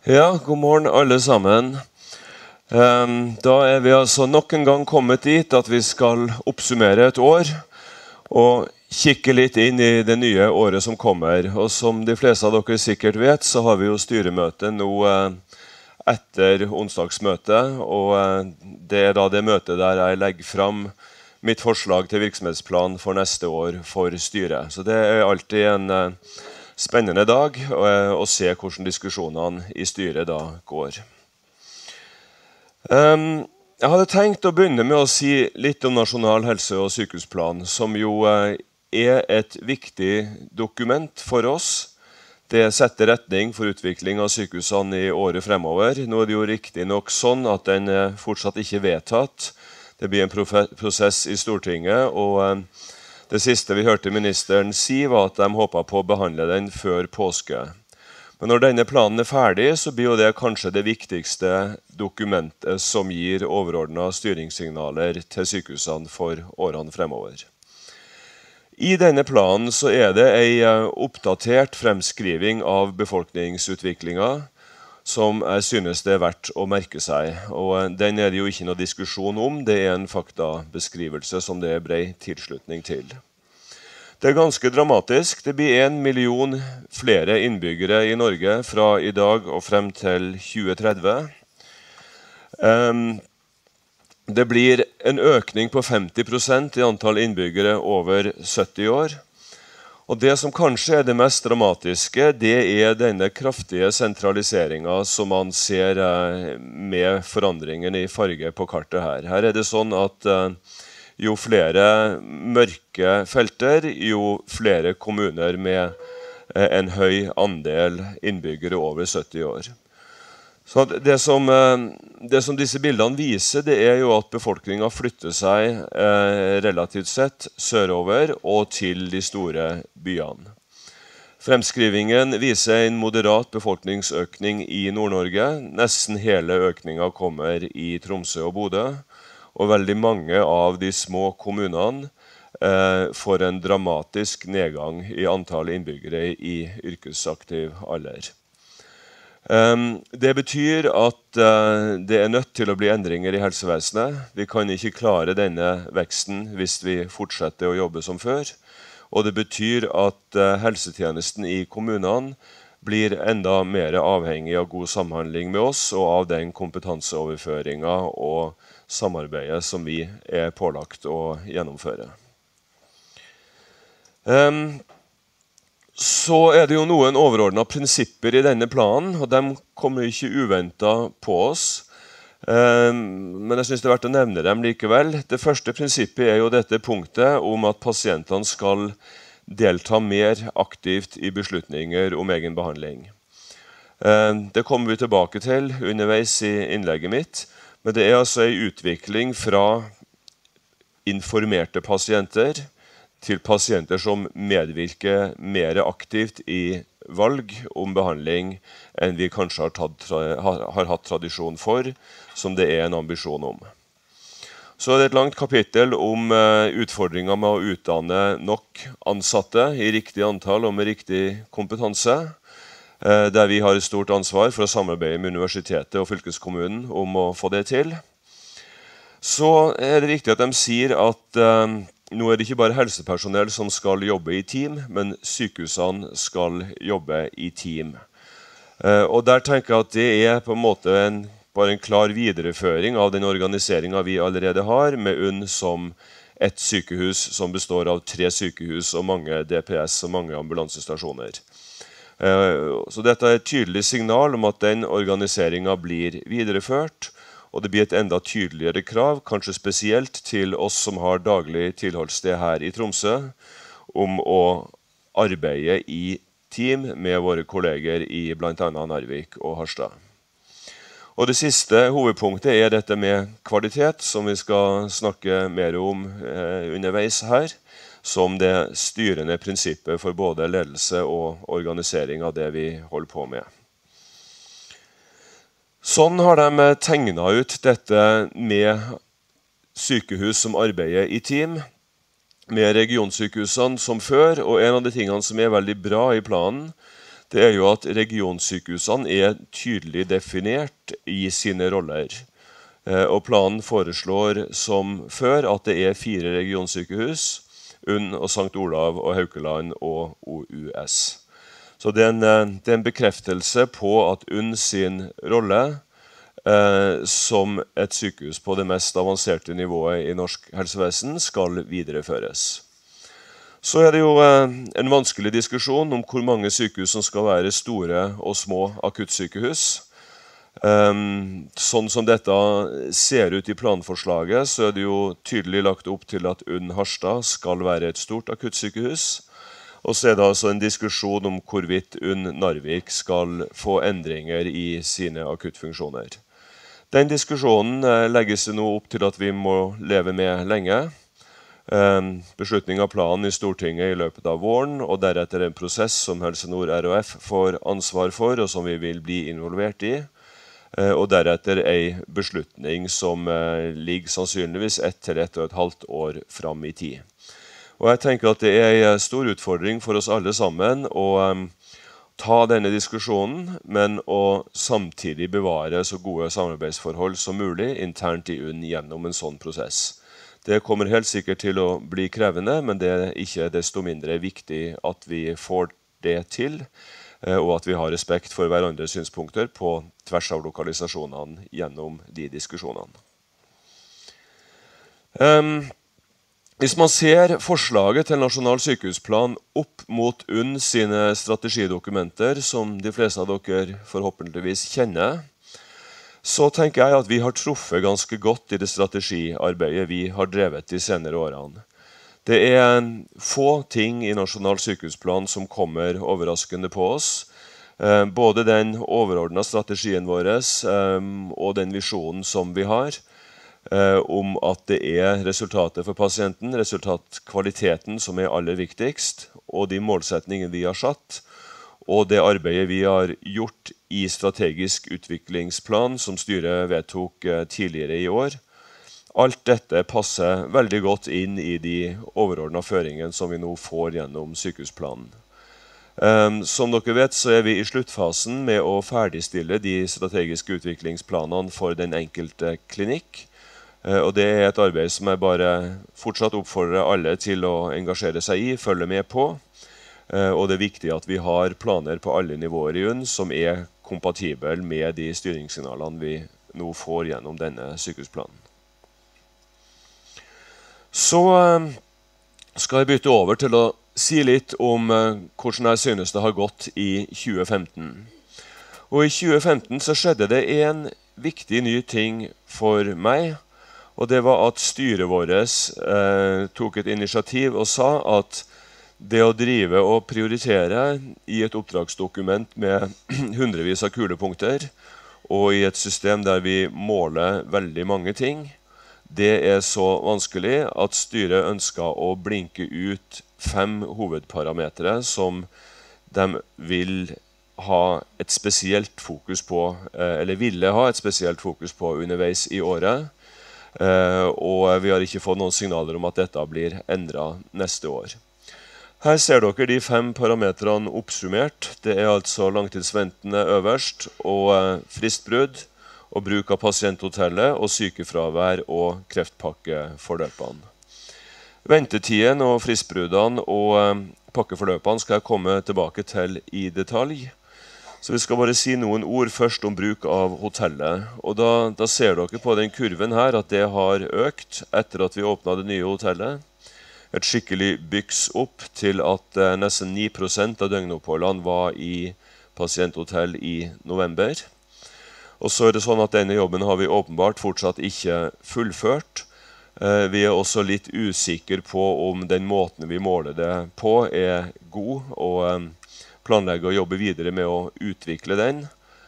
Ja, god morgen alle sammen. Da vi altså nok en gang kommet dit at vi skal oppsummere et år og kikke litt inn i det nye året som kommer. Og som de fleste av dere sikkert vet, så har vi jo styremøte nå etter onsdagsmøtet, og det da det møtet der jeg legger fram mitt forslag til virksomhetsplan for neste år for styret. Så det alltid en spennende dag å se hvordan diskusjonene i styret da går. Jeg hadde tenkt å begynne med å si litt om Nasjonal helse- og sykehusplan, som jo et viktig dokument for oss. Det setter retning for utvikling av sykehusene i året fremover. Nå det jo riktig nok sånn at den fortsatt ikke vedtatt. Det blir en prosess i Stortinget, og det siste vi hørte ministeren si var at de håpet på å behandle den før påske. Men når denne planen ferdig, så blir jo det kanskje det viktigste dokumentet som gir overordnede styringssignaler til sykehusene for årene fremover. I denne planen så det en oppdatert fremskriving av befolkningsutviklingen, som jeg synes det verdt å merke seg. Og den det jo ikke noe diskusjon om, det en faktabeskrivelse som det bred tilslutning til. Det ganske dramatisk. Det blir 1 million flere innbyggere i Norge fra i dag og frem til 2030. Det blir en økning på 50% i antall innbyggere over 70 år. Og det som kanskje det mest dramatiske, det denne kraftige sentraliseringen som man ser med forandringen i farge på kartet her. Her det sånn at jo flere mørke felter, jo flere kommuner med en høy andel innbyggere over 70 år. Så det som disse bildene viser, det jo at befolkningen flytter seg relativt sett sørover og til de store byene. Fremskrivingen viser en moderat befolkningsøkning i Nord-Norge. Nesten hele økningen kommer i Tromsø og Bodø, og veldig mange av de små kommunene får en dramatisk nedgang i antall innbyggere i yrkesaktiv alder. Det betyr at det nødt til å bli endringer i helsevesenet. Vi kan ikke klare denne veksten hvis vi fortsetter å jobbe som før. Og det betyr at helsetjenesten i kommunene blir enda mer avhengig av god samhandling med oss og av den kompetanseoverføringen og samarbeidet som vi pålagt å gjennomføre. Så det jo noen overordnede prinsipper i denne planen, og de kommer ikke uventet på oss. Men jeg synes det verdt å nevne dem likevel. Det første prinsippet jo dette punktet om at pasientene skal delta mer aktivt i beslutninger om egen behandling. Det kommer vi tilbake til underveis i innlegget mitt, men det altså en utvikling fra informerte pasienter til pasienter som medvirker mer aktivt i valg om behandling enn vi kanskje har hatt tradisjon for, som det en ambisjon om. Så det et langt kapittel om utfordringer med å utdanne nok ansatte i riktig antall og med riktig kompetanse, der vi har et stort ansvar for å samarbeide med universitetet og fylkeskommunen om å få det til. Så det viktig at de sier at nå det ikke bare helsepersonell som skal jobbe i team, men sykehusene skal jobbe i team. Og der tenker jeg at det på en måte bare en klar videreføring av den organiseringen vi allerede har, med UNN som et sykehus som består av 3 sykehus og mange DPS og mange ambulansestasjoner. Så dette et tydelig signal om at den organiseringen blir videreført, og det blir et enda tydeligere krav, kanskje spesielt til oss som har daglig tilholdssted her i Tromsø, om å arbeide i team med våre kolleger i blant annet Narvik og Harstad. Og det siste hovedpunktet dette med kvalitet, som vi skal snakke mer om underveis her, som det styrende prinsippet for både ledelse og organisering av det vi holder på med. Sånn har de tegnet ut dette med sykehus som arbeider i team, med regionsykehusene som før, og en av de tingene som veldig bra i planen, det er jo at regionsykehusene er tydelig definert i sine roller. Og planen foreslår som før at det er 4 regionsykehus, UNN og St. Olav og Haukeland og OUS. Så det er en bekreftelse på at UNN sin rolle som et sykehus på det mest avanserte nivået i norsk helsevesen skal videreføres. Så er det jo en vanskelig diskusjon om hvor mange sykehus som skal være store og små akuttsykehus. Sånn som dette ser ut i planforslaget, så er det jo tydelig lagt opp til at UNN Harstad skal være et stort akuttsykehus. Og så er det altså en diskusjon om hvorvidt UNN Narvik skal få endringer i sine akuttfunksjoner. Den diskusjonen legges det nå opp til at vi må leve med lenge. Beslutning av planen i Stortinget i løpet av våren, og deretter en prosess som Helse Nord RHF får ansvar for, og som vi vil bli involvert i. Og deretter en beslutning som ligger sannsynligvis 1 til 1,5 år fram i tid. Og jeg tenker at det er en stor utfordring for oss alle sammen å ta denne diskusjonen, men å samtidig bevare så gode samarbeidsforhold som mulig internt i UNN gjennom en sånn prosess. Det kommer helt sikkert til å bli krevende, men det er ikke desto mindre viktig at vi får det til, og at vi har respekt for hverandres synspunkter på tvers av lokalisasjonene gjennom de diskusjonene. Hvis man ser forslaget til Nasjonal sykehusplan opp mot UNN sine strategidokumenter, som de fleste av dere forhåpentligvis kjenner, så tenker jeg at vi har truffet ganske godt i det strategiarbeidet vi har drevet de senere årene. Det er få ting i Nasjonal sykehusplan som kommer overraskende på oss. Både den overordnede strategien vår og den visjonen som vi har, om at det er resultatet for pasienten, resultatkvaliteten som er aller viktigst, og de målsetningene vi har satt, og det arbeidet vi har gjort i strategisk utviklingsplan som styret vedtok tidligere i år. Alt dette passer veldig godt inn i de overordnede føringene som vi nå får gjennom sykehusplanen. Som dere vet, så er vi i sluttfasen med å ferdigstille de strategiske utviklingsplanene for den enkelte klinikk. Og det er et arbeid som jeg bare fortsatt oppfordrer alle til å engasjere seg i, følge med på. Og det er viktig at vi har planer på alle nivåer i UNN som er kompatible med de styringssignalene vi nå får gjennom denne sykehusplanen. Så skal jeg bytte over til å si litt om hvordan jeg synes det har gått i 2015. Og i 2015 så skjedde det en viktig ny ting for meg, og det var at styret vårt tok et initiativ og sa at det å drive og prioritere i et oppdragsdokument med hundrevis av kulepunkter, og i et system der vi måler veldig mange ting, det er så vanskelig at styret ønsker å blinke ut 5 hovedparametre som de vil ha et spesielt fokus på, eller ville ha et spesielt fokus på underveis i året. Og vi har ikke fått noen signaler om at dette blir endret neste år. Her ser dere de 5 parametrene oppsummert. Det er altså langtidsventende øverst, og fristbrudd, og bruk av pasienthotellet, og sykefravær og kreftpakkeforløpene. Ventetiden og fristbruddene og pakkeforløpene skal jeg komme tilbake til i detalj. Så vi skal bare si noen ord først om bruk av hotellet. Og da ser dere på den kurven her at det har økt etter at vi åpnet det nye hotellet. Et skikkelig byks opp til at nesten 9% av døgnoppholdene var i pasienthotell i november. Og så er det sånn at denne jobben har vi åpenbart fortsatt ikke fullført. Vi er også litt usikre på om den måten vi måler det på er god, og planlegger å jobbe videre med å utvikle den.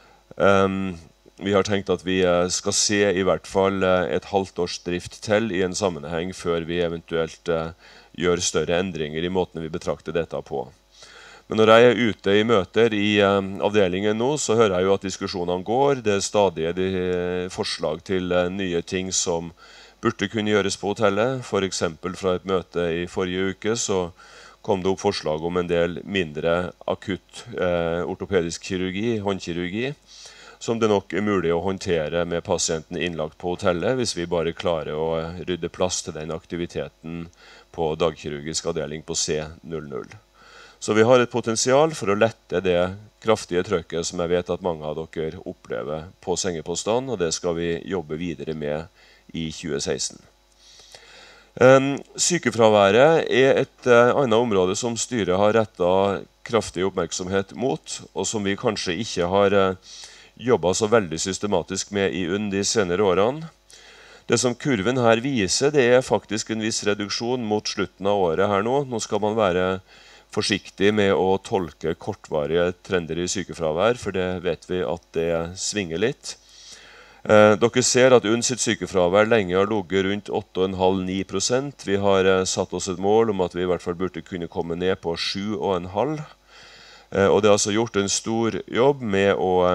Vi har tenkt at vi skal se i hvert fall et halvt års drift til i en sammenheng før vi eventuelt gjør større endringer i måten vi betrakter dette på. Men når jeg er ute i møter i avdelingen nå, så hører jeg jo at diskusjonene går. Det er stadig forslag til nye ting som burde kunne gjøres på hotellet. For eksempel fra et møte i forrige uke så kom det opp forslag om en del mindre akutt ortopedisk kirurgi, håndkirurgi, som det nok mulig å håndtere med pasienten innlagt på hotellet, hvis vi bare klarer å rydde plass til den aktiviteten på dagkirurgisk avdeling på C00. Så vi har et potensial for å lette det kraftige trykket som jeg vet at mange av dere opplever på sengepostene, og det skal vi jobbe videre med i 2016. Sykefraværet er et annet område som styret har rettet kraftig oppmerksomhet mot, og som vi kanskje ikke har jobbet så veldig systematisk med i UNN de senere årene. Det som kurven her viser, det er faktisk en viss reduksjon mot slutten av året her nå. Nå skal man være forsiktig med å tolke kortvarige trender i sykefravær, for det vet vi at det svinger litt. Dere ser at UNN sitt sykefravær lenge har ligget rundt 8,5–9%. Vi har satt oss et mål om at vi i hvert fall burde kunne komme ned på 7,5%. Og det er altså gjort en stor jobb med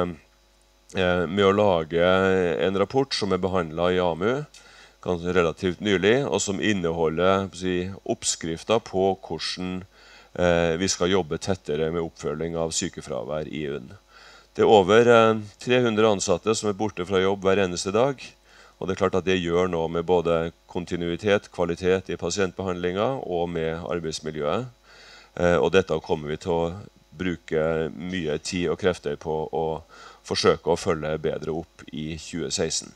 å lage en rapport som er behandlet i AMU ganske relativt nylig, og som inneholder oppskrifter på hvordan vi skal jobbe tettere med oppfølging av sykefravær i UNN. Det er over 300 ansatte som er borte fra jobb hver eneste dag, og det er klart at det gjør noe med både kontinuitet, kvalitet i pasientbehandlingen og med arbeidsmiljøet. Og dette kommer vi til å bruke mye tid og krefter på å forsøke å følge bedre opp i 2016.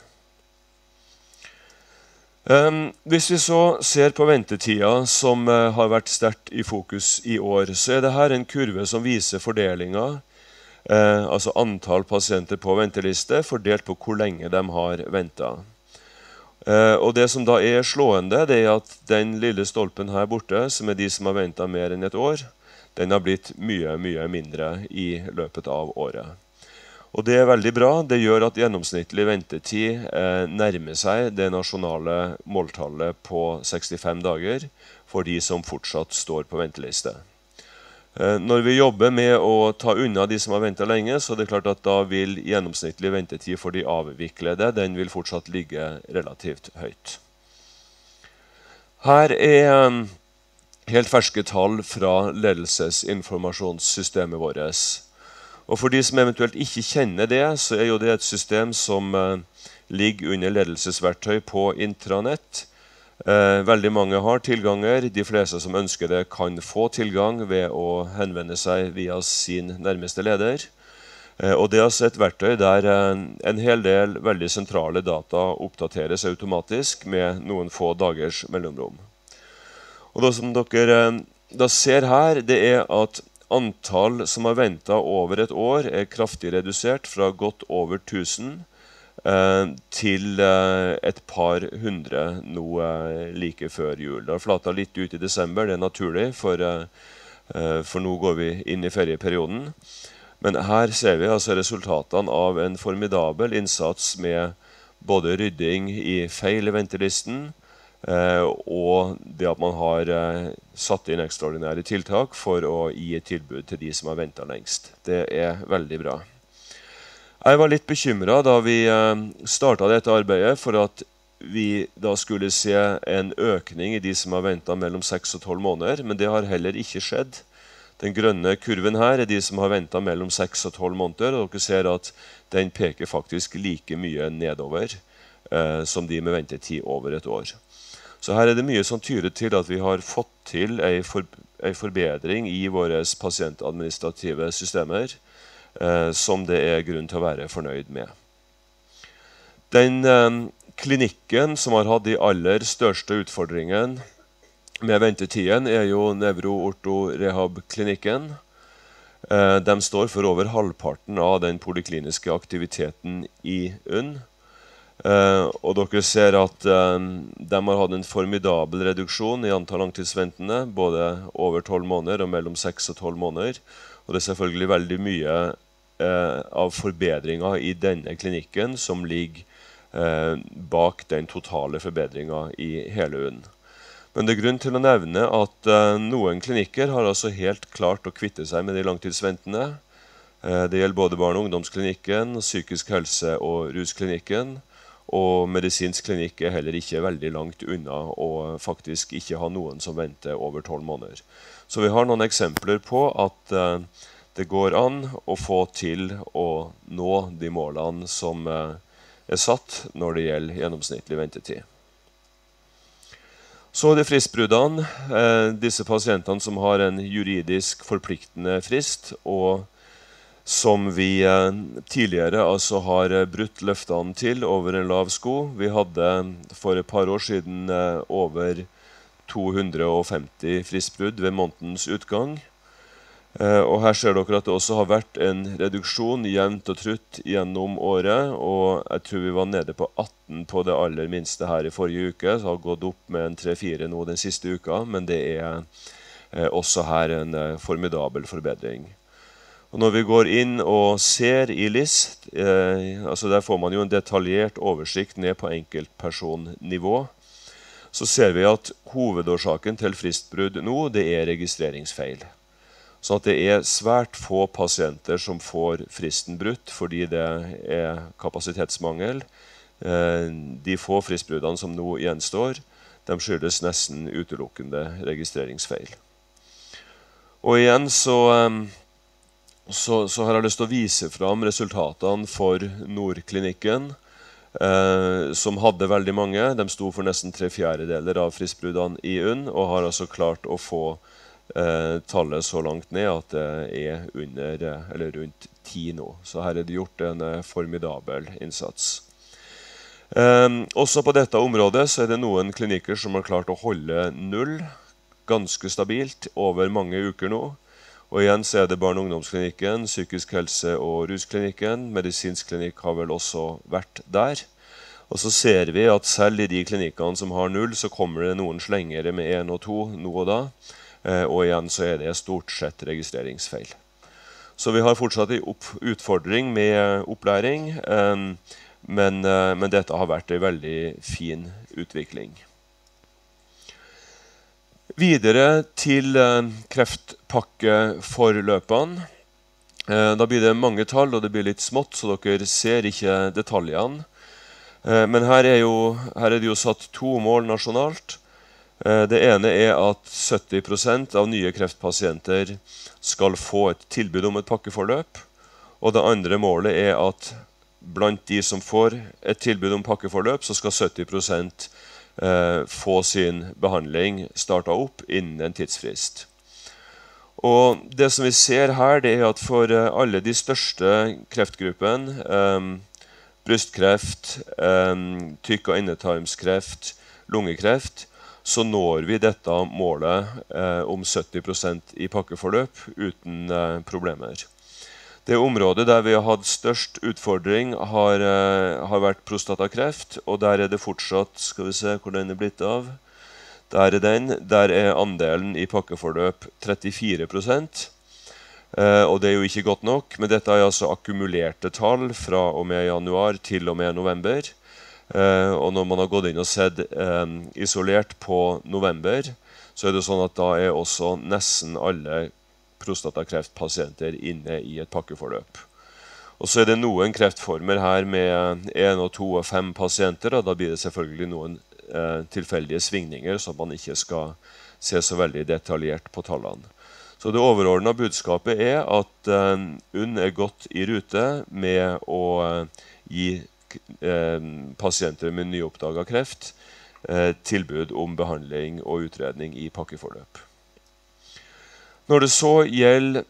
Hvis vi så ser på ventetida som har vært sterkt i fokus i år, så er det her en kurve som viser fordelingen, altså antall pasienter på venteliste fordelt på hvor lenge de har ventet. Og det som da er slående, det er at den lille stolpen her borte, som er de som har ventet mer enn et år, den har blitt mye, mye mindre i løpet av året. Og det er veldig bra. Det gjør at gjennomsnittlig ventetid nærmer seg det nasjonale måltallet på 65 dager for de som fortsatt står på venteliste. Når vi jobber med å ta unna de som har ventet lenge, så er det klart at da vil gjennomsnittlig ventetid for de avviklede, den vil fortsatt ligge relativt høyt. Her er helt ferske tall fra ledelsesinformasjonssystemet vårt. Og for de som eventuelt ikke kjenner det, så er jo det et system som ligger under ledelsesverktøy på intranett. Veldig mange har tilganger. De fleste som ønsker det kan få tilgang ved å henvende seg via sin nærmeste leder. Og det er altså et verktøy der en hel del veldig sentrale data oppdateres automatisk med noen få dagers mellomrom. Og det som dere da ser her, det er at antall som har ventet over et år er kraftig redusert fra godt over 1000 til et par hundre nå like før jul. Det har flatet litt ut i desember, det er naturlig, for nå går vi inn i ferieperioden. Men her ser vi altså resultatene av en formidabel innsats med både rydding i feil i ventelisten, og det at man har satt inn ekstraordinære tiltak for å gi et tilbud til de som har ventet lengst. Det er veldig bra. Jeg var litt bekymret da vi startet dette arbeidet for at vi da skulle se en økning i de som har ventet mellom 6 og 12 måneder, men det har heller ikke skjedd. Den grønne kurven her er de som har ventet mellom 6 og 12 måneder, og dere ser at den peker faktisk like mye nedover som de med ventetid over et år. Så her er det mye som tyder til at vi har fått til en forbedring i våre pasientadministrative systemer, som det er grunn til å være fornøyd med. Den klinikken som har hatt de aller største utfordringene med ventetiden er jo Nevro-orto-rehab-klinikken. De står for over halvparten av den polikliniske aktiviteten i UNN. Og dere ser at de har hatt en formidabel reduksjon i antall langtidsventende, både over 12 måneder og mellom 6 og 12 måneder. Og det er selvfølgelig veldig mye av forbedringer i denne klinikken som ligger bak den totale forbedringen i hele UNN. Men det er grunn til å nevne at noen klinikker har altså helt klart å kvitte seg med de langtidsventende. Det gjelder både barne- og ungdomsklinikken, psykisk helse- og rusklinikken, og medisinsk klinikk er heller ikke veldig langt unna og faktisk ikke ha noen som venter over 12 måneder. Så vi har noen eksempler på at det går an å få til å nå de målene som er satt når det gjelder gjennomsnittlig ventetid. Så er det fristbruddene, disse pasientene som har en juridisk forpliktende frist, og som vi tidligere altså har brutt løftene til over en lav sko. Vi hadde for et par år siden over 250 fristbrudd ved månedens utgang. Og her ser dere at det også har vært en reduksjon jevnt og trutt gjennom året, og jeg tror vi var nede på 18 på det aller minste her i forrige uke, så har gått opp med en 3-4 nå den siste uka, men det er også her en formidabel forbedring. Og når vi går inn og ser i list, altså der får man jo en detaljert oversikt ned på enkeltpersonnivå, så ser vi at hovedårsaken til fristbrudd nå, det er registreringsfeil. Så at det er svært få pasienter som får fristen brutt fordi det er kapasitetsmangel. De få fristbruddene som nå gjenstår, de skyldes nesten utelukkende registreringsfeil. Og igjen så har jeg lyst til å vise fram resultatene for Nordklinikken, som hadde veldig mange. De sto for nesten 3/4 av fristbruddene i UNN, og har altså klart å få tallet så langt ned at det er under, eller rundt 10 nå. Så her er det gjort en formidabel innsats. Også på dette området så er det noen klinikker som har klart å holde 0 ganske stabilt over mange uker nå. Og igjen så er det barne- og ungdomsklinikken, psykisk helse- og rusklinikken. Medisinsk klinikk har vel også vært der. Og så ser vi at selv i de klinikkene som har 0, så kommer det noen slengere med 1 og 2 nå og da. Og igjen så er det stort sett registreringsfeil. Så vi har fortsatt en utfordring med opplæring, men dette har vært en veldig fin utvikling. Videre til kreftpakkeforløpene. Da blir det mange tall, og det blir litt smått, så dere ser ikke detaljene. Men her er det jo satt 2 mål nasjonalt. Det ene er at 70% av nye kreftpasienter skal få et tilbud om et pakkeforløp. Og det andre målet er at blant de som får et tilbud om pakkeforløp, så skal 70% få sin behandling startet opp innen en tidsfrist. Og det som vi ser her, det er at for alle de største kreftgruppene, brystkreft, tykk- og endetarmskreft, lungekreft, så når vi dette målet om 70% i pakkeforløp uten problemer. Det området der vi har hatt størst utfordring har vært prostatakreft, og der er det fortsatt, skal vi se hvor den er blitt av, der er andelen i pakkeforløp 34%, og det er jo ikke godt nok, men dette er altså akkumulerte tall fra og med januar til og med november. Og når man har gått inn og sett isolert på november, så er det sånn at da er også nesten alle prostatakreftpasienter inne i et pakkeforløp. Og så er det noen kreftformer her med 1, 2 og 5 pasienter, og da blir det selvfølgelig noen tilfeldige svingninger, så man ikke skal se så veldig detaljert på tallene. Så det overordnede budskapet er at UNN er godt i rute med å gi pasienter med nyoppdaget kreft tilbud om behandling og utredning i pakkeforløp. Når det så gjelder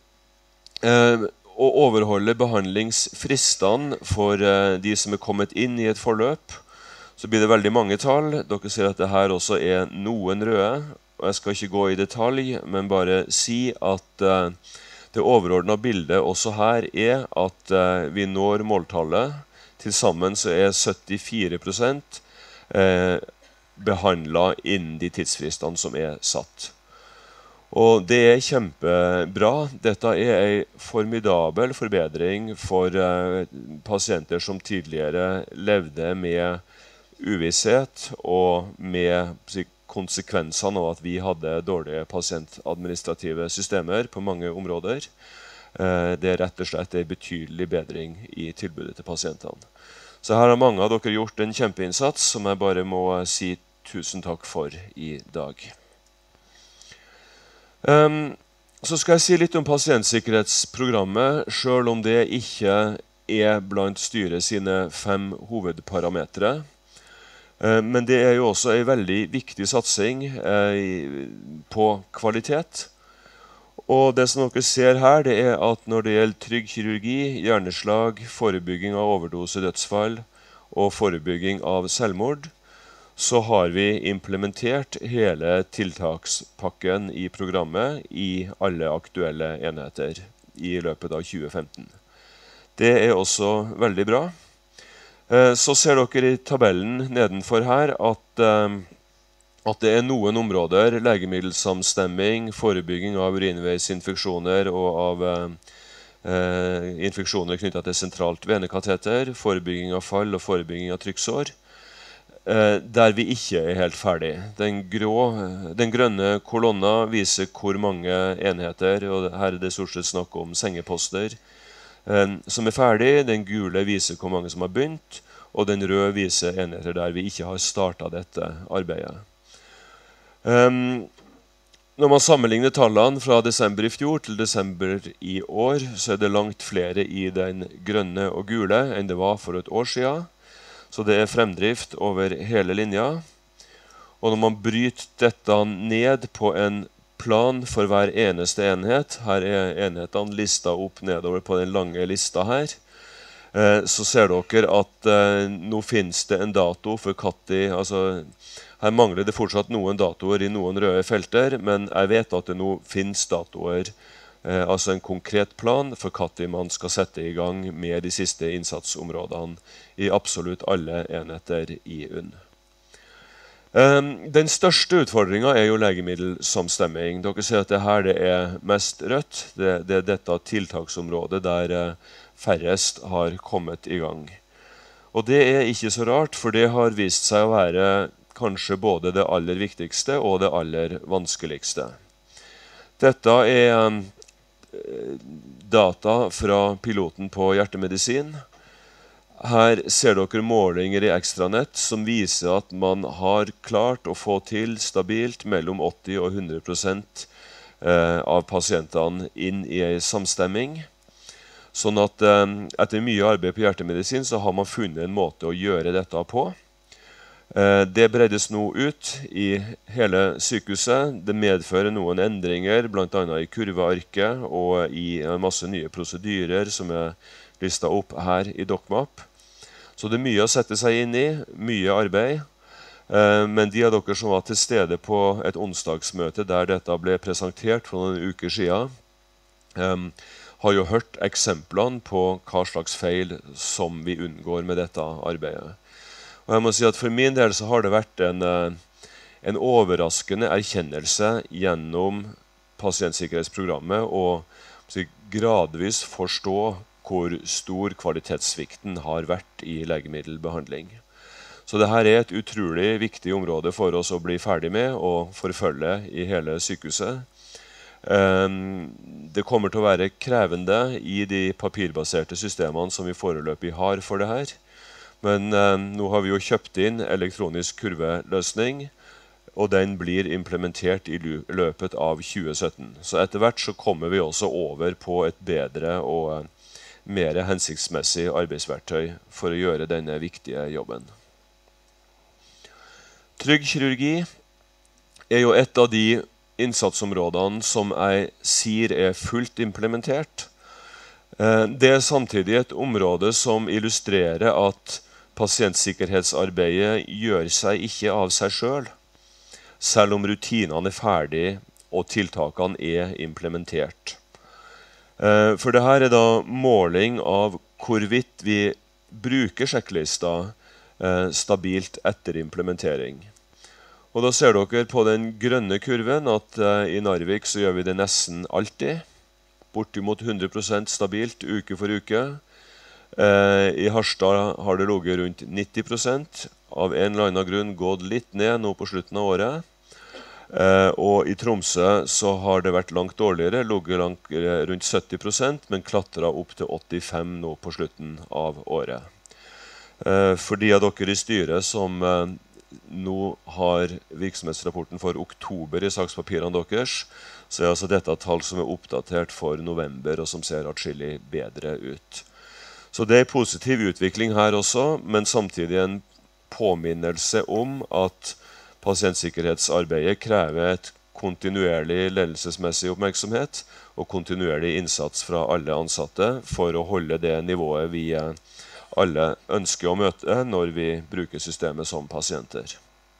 å overholde behandlingsfristene for de som er kommet inn i et forløp, så blir det veldig mange tall. Dere ser at det her også er noen røde, og jeg skal ikke gå i detalj, men bare si at det overordnede bildet også her er at vi når måltallet. Til sammen så er 74% behandlet innen de tidsfristene som er satt. Og det er kjempebra. Dette er en formidabel forbedring for pasienter som tidligere levde med uvisshet og med konsekvensene av at vi hadde dårlige pasientadministrative systemer på mange områder. Det er rett og slett en betydelig bedring i tilbudet til pasientene. Så her har mange av dere gjort en kjempeinnsats som jeg bare må si tusen takk for i dag. Så skal jeg si litt om pasientsikkerhetsprogrammet, selv om det ikke er blant styret sine 5 hovedparametre. Men det er jo også en veldig viktig satsing på kvalitet. Og det som dere ser her, det er at når det gjelder trygg kirurgi, hjerneslag, forebygging av overdose dødsfall og forebygging av selvmord, så har vi implementert hele tiltakspakken i programmet i alle aktuelle enheter i løpet av 2015. Det er også veldig bra. Så ser dere i tabellen nedenfor her at det er noen områder, legemiddelsamstemming, forebygging av urinveisinfeksjoner og av infeksjoner knyttet til sentralt venekateter, forebygging av fall og forebygging av trykksår, der vi ikke er helt ferdig. Den grønne kolonna viser hvor mange enheter, og her er det stort sett snakk om sengeposter, som er ferdig. Den gule viser hvor mange som har begynt, og den røde viser enheter der vi ikke har startet dette arbeidet. Når man sammenligner tallene fra desember i fjor til desember i år, så er det langt flere i den grønne og gule enn det var for et år siden. Så det er fremdrift over hele linja. Og når man bryter dette ned på en plan for hver eneste enhet, her er enhetene listet opp nedover på den lange lista her, så ser dere at nå finnes det en dato for når, altså her mangler det fortsatt noen datoer i noen røde felter, men jeg vet at det nå finnes datoer, altså en konkret plan for når man skal sette i gang med de siste innsatsområdene i absolutt alle enheter i UNN. Den største utfordringen er jo legemiddelsamstemming. Dere ser at det her det er mest rødt. Det er dette tiltaksområdet der færrest har kommet i gang. Og det er ikke så rart, for det har vist seg å være kanskje både det aller viktigste og det aller vanskeligste. Dette er data fra piloten på hjertemedisin. Her ser dere målinger i ekstranett som viser at man har klart å få til stabilt mellom 80 og 100% av pasientene inn i en samstemming. Sånn at etter mye arbeid på hjertemedisin så har man funnet en måte å gjøre dette på. Det breddes nå ut i hele sykehuset. Det medfører noen endringer, blant annet i kurvearket og i masse nye prosedyrer som er listet opp her i DocMap. Så det er mye å sette seg inn i, mye arbeid. Men de av dere som var til stede på et onsdagsmøte der dette ble presentert for noen uker siden, har jo hørt eksemplene på hva slags feil som vi unngår med dette arbeidet. Og jeg må si at for min del så har det vært en overraskende erkjennelse gjennom pasientsikkerhetsprogrammet og gradvis forstå hvor stor kvalitetssvikten har vært i legemiddelbehandling. Så dette er et utrolig viktig område for oss å bli ferdig med og forfølge i hele sykehuset. Det kommer til å være krevende i de papirbaserte systemene som vi foreløpig har for det her. Men nå har vi jo kjøpt inn elektronisk kurveløsning, og den blir implementert i løpet av 2017. Så etter hvert så kommer vi også over på et bedre og mer hensiktsmessig arbeidsverktøy for å gjøre denne viktige jobben. Trygg kirurgi er jo et av de innsatsområdene som jeg sier er fullt implementert. Det er samtidig et område som illustrerer at pasientsikkerhetsarbeidet gjør seg ikke av seg selv om rutinene er ferdige og tiltakene er implementert. For dette er da måling av hvorvidt vi bruker sjekklista stabilt etter implementering. Og da ser dere på den grønne kurven at i Narvik så gjør vi det nesten alltid, bortimot 100% stabilt uke for uke. I Harstad har det ligget rundt 90%, av en eller annen grunn gått litt ned nå på slutten av året. Og i Tromsø så har det vært langt dårligere, ligget rundt 70%, men klatret opp til 85% nå på slutten av året. For de av dere i styret som nå har virksomhetsrapporten for oktober i sakspapirene deres, så er altså dette tall som er oppdatert for november, og som ser atskillig bedre ut. Så det er en positiv utvikling her også, men samtidig en påminnelse om at pasientsikkerhetsarbeidet krever et kontinuerlig ledelsesmessig oppmerksomhet og kontinuerlig innsats fra alle ansatte for å holde det nivået vi alle ønsker å møte når vi bruker systemet som pasienter.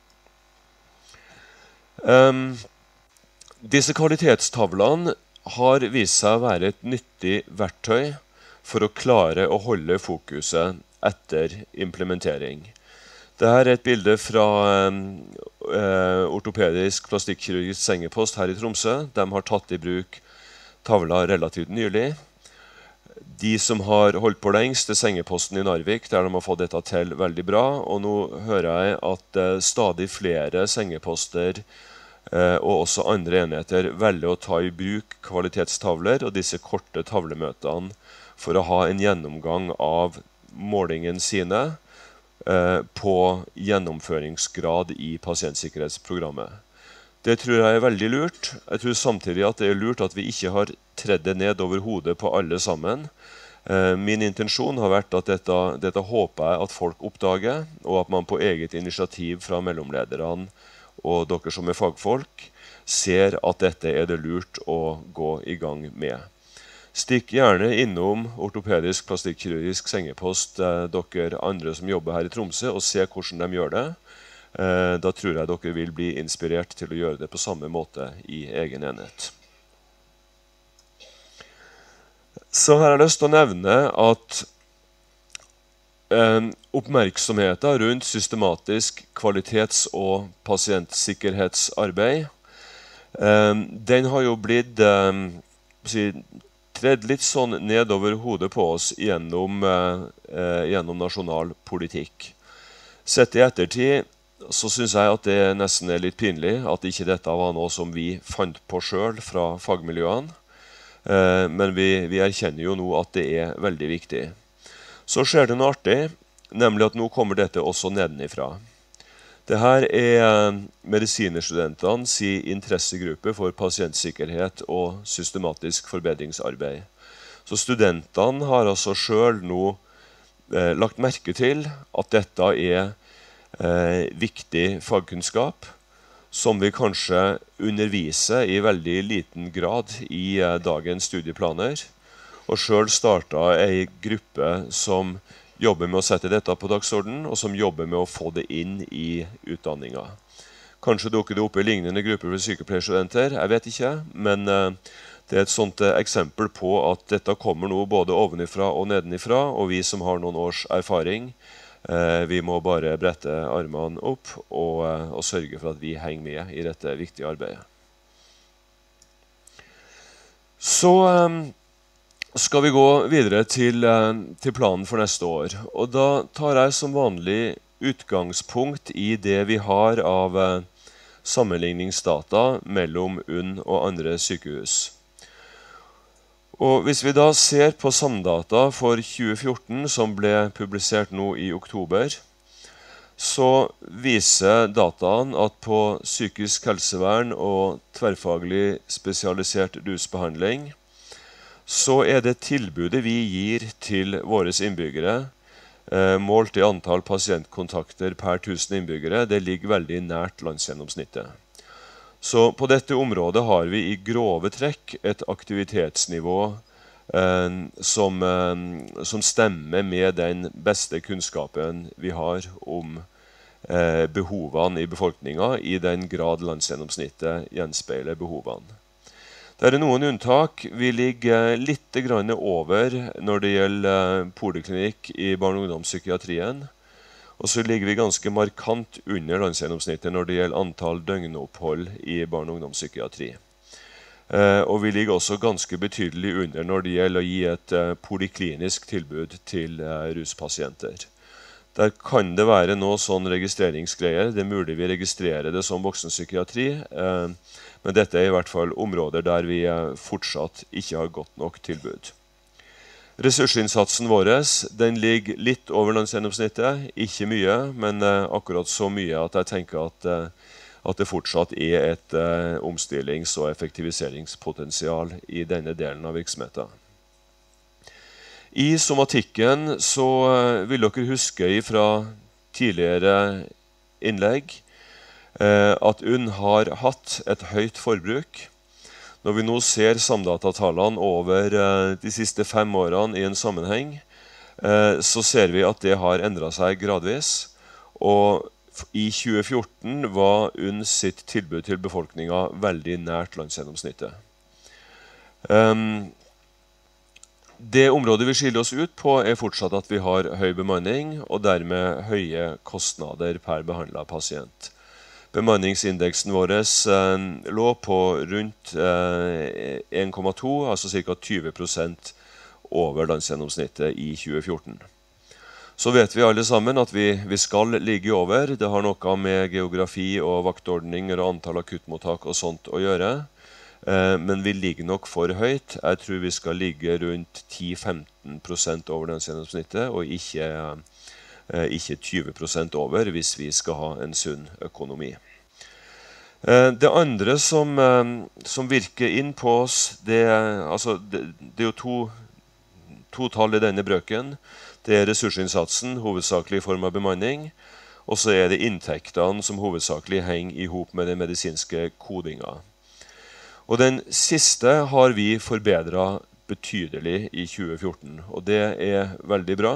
Disse kvalitetstavlene har vist seg å være et nyttig verktøy for å klare å holde fokuset etter implementering. Dette er et bilde fra ortopedisk plastikkirurgisk sengepost her i Tromsø. De har tatt i bruk tavla relativt nylig. De som har holdt på lengst, er sengeposten i Narvik, der de har fått dette til veldig bra. Og nå hører jeg at stadig flere sengeposter og også andre enheter velger å ta i bruk kvalitetstavler og disse korte tavlemøtene for å ha en gjennomgang av målingen sine på gjennomføringsgrad i pasientsikkerhetsprogrammet. Det tror jeg er veldig lurt. Jeg tror samtidig at det er lurt at vi ikke har tredd det ned over hodet på alle sammen. Min intensjon har vært at dette håper jeg at folk oppdager, og at man på eget initiativ fra mellomlederne og dere som er fagfolk ser at dette er det lurt å gå i gang med. Stikk gjerne innom ortopedisk plastikkirurgisk sengepost dere andre som jobber her i Tromsø, og se hvordan de gjør det. Da tror jeg dere vil bli inspirert til å gjøre det på samme måte i egen enhet. Så her har jeg lyst til å nevne at oppmerksomheten rundt systematisk kvalitets- og pasientsikkerhetsarbeid, den har jo blitt tredd litt sånn nedover hodet på oss gjennom nasjonal politikk. Sett i ettertid så synes jeg at det nesten er litt pinlig at ikke dette var noe som vi fant på selv fra fagmiljøene. Men vi erkjenner jo nå at det er veldig viktig. Så skjer det noe artig, nemlig at nå kommer dette også nedenifra. Dette er medisinerstudentenes interessegruppe for pasientsikkerhet og systematisk forbedringsarbeid. Så studentene har altså selv nå lagt merke til at dette er viktig fagkunnskap, som vi kanskje underviser i veldig liten grad i dagens studieplaner. Og selv startet en gruppe som jobber med å sette dette på dagsordenen, og som jobber med å få det inn i utdanninga. Kanskje dukker det opp i lignende grupper for sykepleierstudenter, jeg vet ikke, men det er et sånt eksempel på at dette kommer nå både ovenifra og nedenifra, og vi som har noen års erfaring, vi må bare brette armene opp og sørge for at vi henger med i dette viktige arbeidet. Så skal vi gå videre til planen for neste år. Og da tar jeg som vanlig utgangspunkt i det vi har av sammenligningsdata mellom UNN og andre sykehus. Og hvis vi da ser på Samdata for 2014, som ble publisert nå i oktober, så viser dataen at på psykisk helsevern og tverrfaglig spesialisert rusbehandling, så er det tilbudet vi gir til våre innbyggere, målt i antall pasientkontakter per 1000 innbyggere, det ligger veldig nært landsgjennomsnittet. Så på dette området har vi i grove trekk et aktivitetsnivå som stemmer med den beste kunnskapen vi har om behovene i befolkningen, i den grad landsgjennomsnittet gjenspeiler behovene. Det er noen unntak. Vi ligger litt grann over når det gjelder poliklinikk i barne- og ungdomspsykiatrien. Og så ligger vi ganske markant under landsgjennomsnittet når det gjelder antall døgnopphold i barne- og ungdomspsykiatri. Og vi ligger også ganske betydelig under når det gjelder å gi et poliklinisk tilbud til ruspasienter. Der kan det være noe sånn registreringsgreier. Det er mulig vi registrerer det som voksenpsykiatri, men dette er i hvert fall områder der vi fortsatt ikke har godt nok tilbud. Ressursinnsatsen vår, den ligger litt over landsgjennomsnittet, ikke mye, men akkurat så mye at jeg tenker at det fortsatt er et omstillings- og effektiviseringspotensial i denne delen av virksomheten. I somatikken så vil dere huske fra tidligere innlegg at UNN har hatt et høyt forbruk. Når vi nå ser Samdata-tallene over de siste 5 årene i en sammenheng, så ser vi at det har endret seg gradvis, og i 2014 var UNN sitt tilbud til befolkningen veldig nært landsgjennomsnittet. Det området vi skiller oss ut på er fortsatt at vi har høy bemanning, og dermed høye kostnader per behandlet pasient. Bemanningsindeksen vår lå på rundt 1,2, altså ca. 20% over landsgjennomsnittet i 2014. Så vet vi alle sammen at vi skal ligge over. Det har noe med geografi og vaktordninger og antall akuttmottak og sånt å gjøre. Men vi ligger nok for høyt. Jeg tror vi skal ligge rundt 10-15% over landsgjennomsnittet, og ikke 20% over hvis vi skal ha en sunn økonomi. Det andre som virker inn på oss, det er jo to tall i denne brøken. Det er ressursinnsatsen, hovedsakelig i form av bemanning, og så er det inntektene som hovedsakelig henger i hop med den medisinske kodingen. Og den siste har vi forbedret betydelig i 2014, og det er veldig bra.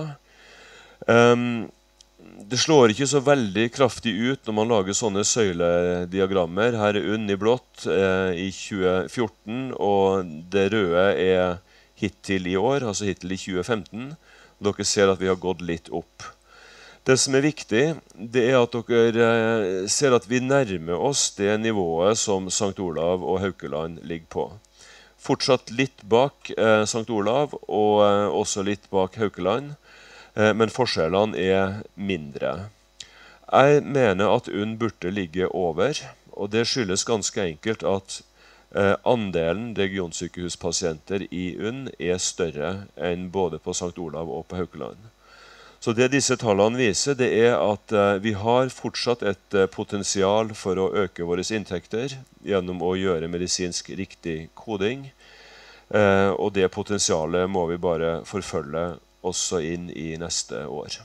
Det slår ikke så veldig kraftig ut når man lager sånne søylediagrammer. Her er UNN i blått i 2014, og det røde er hittil i år, altså hittil i 2015. Dere ser at vi har gått litt opp. Det som er viktig, det er at dere ser at vi nærmer oss det nivået som St. Olav og Haukeland ligger på. Fortsatt litt bak St. Olav og også litt bak Haukeland, men forskjellene er mindre. Jeg mener at UNN burde ligge over, og det skyldes ganske enkelt at andelen regionsykehuspasienter i UNN er større enn både på St. Olav og på Haukeland. Så det disse tallene viser, det er at vi har fortsatt et potensial for å øke våre inntekter gjennom å gjøre medisinsk riktig koding, og det potensialet må vi bare forfølge også inn i neste år.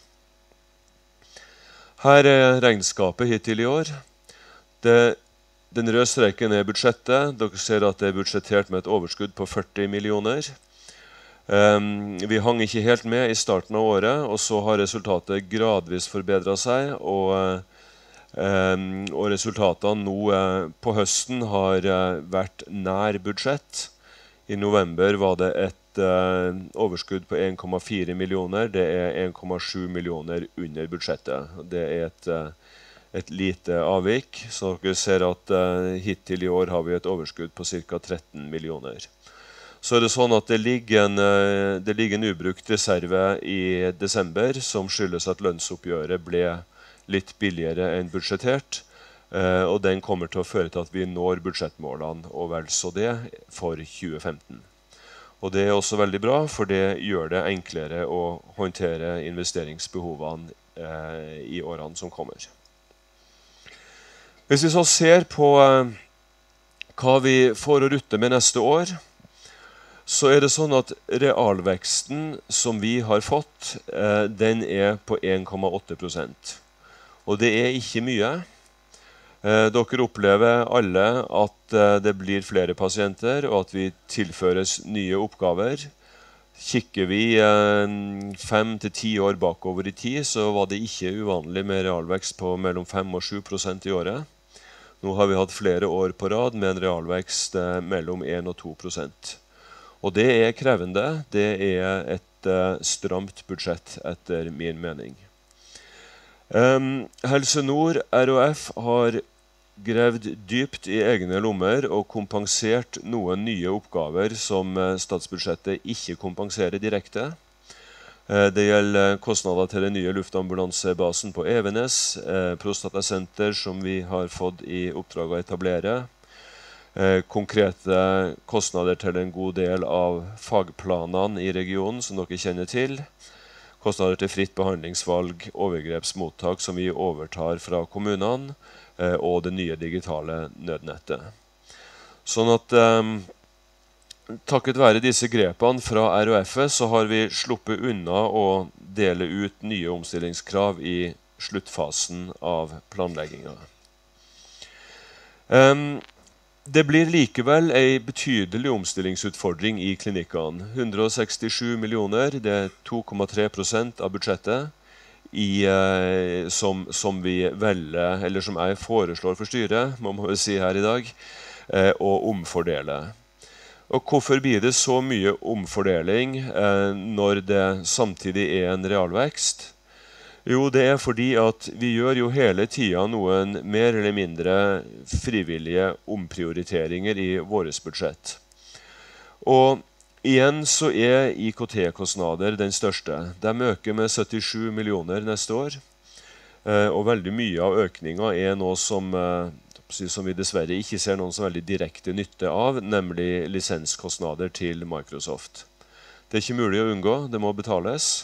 Her er regnskapet hittil i år. Den røde streken er budsjettet. Dere ser at det er budsjettert med et overskudd på 40 millioner. Vi hang ikke helt med i starten av året, og så har resultatet gradvis forbedret seg, og resultatene nå på høsten har vært nær budsjett. I november var det et overskudd på 1,4 millioner, det er 1,7 millioner under budsjettet. Det er et lite avvik, så dere ser at hittil i år har vi et overskudd på ca. 13 millioner. Så er det sånn at det ligger en ubrukt reserve i desember som skyldes at lønnsoppgjøret ble litt billigere enn budsjettert, og den kommer til å føre til at vi når budsjettmålene og vel så det for 2015. Og det er også veldig bra, for det gjør det enklere å håndtere investeringsbehovene i årene som kommer. Hvis vi så ser på hva vi får å rutte med neste år, så er det sånn at realveksten som vi har fått, den er på 1,8%. Og det er ikke mye. Dere opplever alle at det blir flere pasienter, og at vi tilføres nye oppgaver. Kikker vi 5 til 10 år bakover i tid, så var det ikke uvanlig med realvekst på mellom 5 og 7% i året. Nå har vi hatt flere år på rad med en realvekst mellom 1 og 2%. Og det er krevende. Det er et stramt budsjett etter min mening. Helse Nord RHF har gravd dypt i egne lommer og kompensert noen nye oppgaver som statsbudsjettet ikke kompenserer direkte. Det gjelder kostnader til den nye luftambulansebasen på Evenes, prostatasenter som vi har fått i oppdrag å etablere. konkrete kostnader til en god del av fagplanene i regionen, som dere kjenner til. Kostnader til fritt behandlingsvalg, overgrepsmottak som vi overtar fra kommunene, og det nye digitale nødnettet. Sånn at takket være disse grepene fra RHF så har vi sluppet unna å dele ut nye omstillingskrav i sluttfasen av planleggingen. Det blir likevel en betydelig omstillingsutfordring i klinikkene. 167 millioner, det er 2,3% av budsjettet som vi velger, eller som jeg foreslår for styret, må man si her i dag, å omfordele. Og hvorfor blir det så mye omfordeling når det samtidig er en realvekst? Jo, det er fordi at vi gjør jo hele tiden noen mer eller mindre frivillige omprioriteringer i våres budsjett. Og igjen så er IKT-kostnader den største. De øker med 77 millioner neste år. Og veldig mye av økningen er noe som vi dessverre ikke ser noen så veldig direkte nytte av, nemlig lisenskostnader til Microsoft. Det er ikke mulig å unngå, det må betales.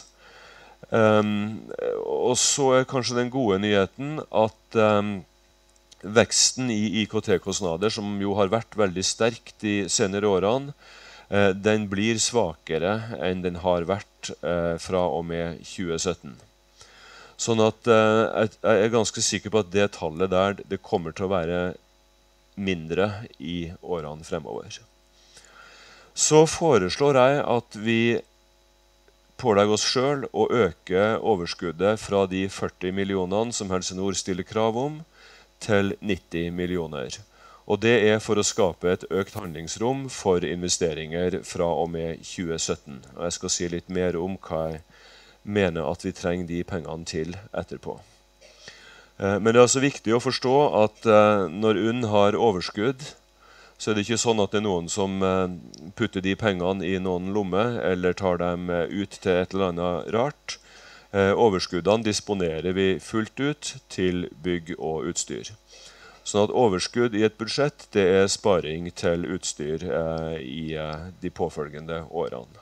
Og så er kanskje den gode nyheten at veksten i IKT-kostnader, som jo har vært veldig sterkt de senere årene, den blir svakere enn den har vært fra og med 2017. Sånn at jeg er ganske sikker på at det tallet der, det kommer til å være mindre i årene fremover. Så foreslår jeg at vi pålegger oss selv å øke overskuddet fra de 40 millionene som Helse Nord stiller krav om, til 90 millioner. Og det er for å skape et økt handlingsrom for investeringer fra og med 2017. Og jeg skal si litt mer om hva jeg mener at vi trenger de pengene til etterpå. Men det er altså viktig å forstå at når UNN har overskudd, så er det ikke sånn at det er noen som putter de pengene i noen lomme, eller tar dem ut til et eller annet rart. Overskuddene disponerer vi fullt ut til bygg og utstyr. Sånn at overskudd i et budsjett, det er sparing til utstyr i de påfølgende årene.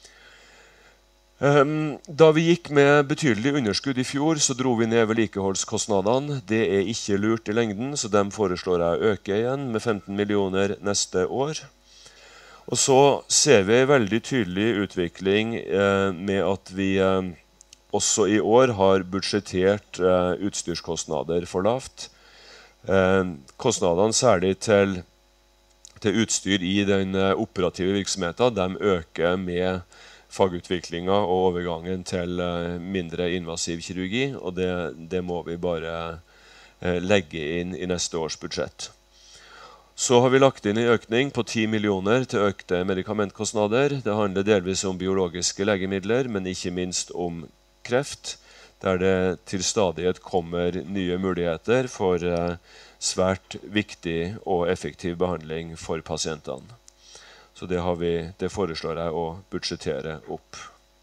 Da vi gikk med betydelig underskudd i fjor, så dro vi ned vedlikeholdskostnadene. Det er ikke lurt i lengden, så dem foreslår jeg å øke igjen med 15 millioner neste år. Og så ser vi en veldig tydelig utvikling med at vi også i år har budsjettert utstyrskostnader for lavt. Kostnadene særlig til utstyr i den operative virksomheten, de øker med fagutviklingen og overgangen til mindre invasiv kirurgi, og det må vi bare legge inn i neste års budsjett. Så har vi lagt inn en økning på 10 millioner til økte medikamentkostnader. Det handler delvis om biologiske legemidler, men ikke minst om kreft, der det til stadighet kommer nye muligheter for svært viktig og effektiv behandling for pasientene. Så det foreslår jeg å budsjettere opp.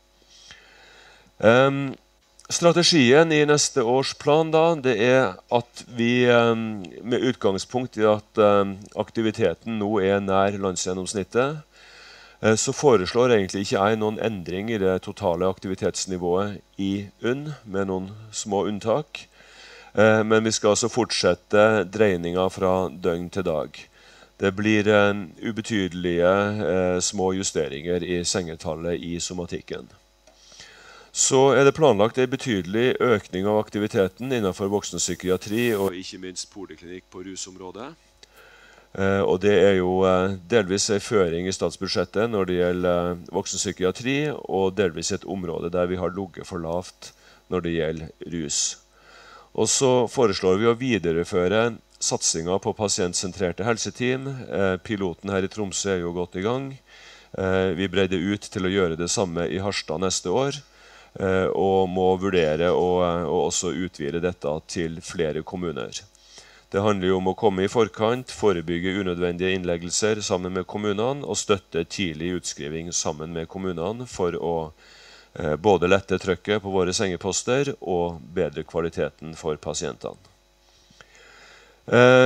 Strategien i neste års plan da, det er at vi med utgangspunkt i at aktiviteten nå er nær landsgjennomsnittet, så foreslår egentlig ikke jeg noen endring i det totale aktivitetsnivået i UNN, med noen små unntak. Men vi skal altså fortsette dreiningen fra døgn til dag. Det blir ubetydelige små justeringer i sengetallet i somatikken. Så er det planlagt en betydelig økning av aktiviteten innenfor voksenpsykiatri og ikke minst poliklinikk på rusområdet. Og det er jo delvis en føring i statsbudsjettet når det gjelder voksenpsykiatri, og delvis et område der vi har ligget for lavt når det gjelder rus. Og så foreslår vi å videreføre satsingen på pasientsentrerte helseteam. Piloten her i Tromsø er jo godt i gang. Vi bredde ut til å gjøre det samme i Harstad neste år, og må vurdere å også utvide dette til flere kommuner. Det handler jo om å komme i forkant, forebygge unødvendige innleggelser sammen med kommunene, og støtte tidlig utskriving sammen med kommunene for å både lette trykket på våre sengeposter og bedre kvaliteten for pasientene.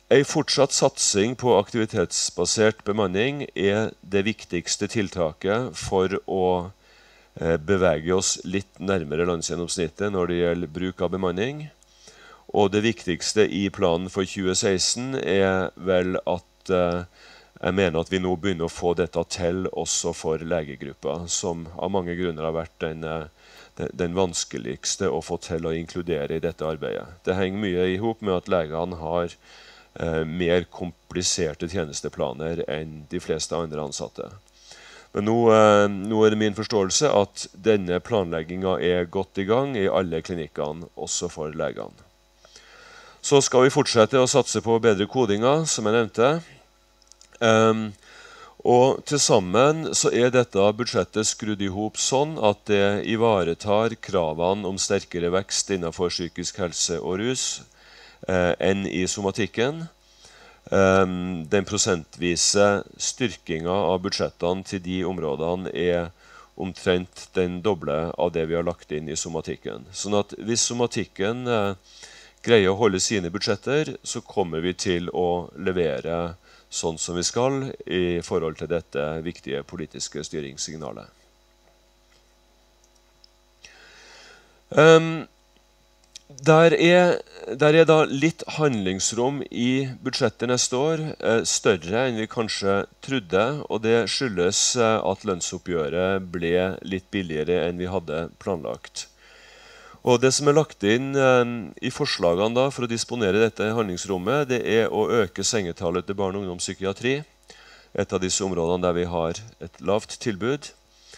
En fortsatt satsing på aktivitetsbasert bemanning det viktigste tiltaket for å bevege oss litt nærmere landsgjennomsnittet når det gjelder bruk av bemanning. Og det viktigste i planen for 2016 vel at jeg mener at vi nå begynner å få dette til også for legegrupper, som av mange grunner har vært den vanskeligste å få til å inkludere i dette arbeidet. Det henger mye ihop med at legene har mer kompliserte tjenesteplaner enn de fleste andre ansatte. Men nå det min forståelse at denne planleggingen godt i gang i alle klinikkene, også for legene. Så skal vi fortsette å satse på bedre kodinger, som jeg nevnte. Og til sammen så dette budsjettet skrudd ihop sånn at det ivaretar kravene om sterkere vekst innenfor psykisk helse og rus enn i somatikken. Den prosentvise styrkingen av budsjettene til de områdene omtrent den doble av det vi har lagt inn i somatikken. Sånn at hvis somatikken greier å holde sine budsjetter, så kommer vi til å levere sånn som vi skal i forhold til dette viktige politiske styringssignalet. Der da litt handlingsrom i budsjettet neste år, større enn vi kanskje trodde, og det skyldes at lønnsoppgjøret ble litt billigere enn vi hadde planlagt. Og det som lagt inn i forslagene da, for å disponere dette handlingsrommet, det å øke sengetallet til barne- og ungdomspsykiatri, et av disse områdene der vi har et lavt tilbud.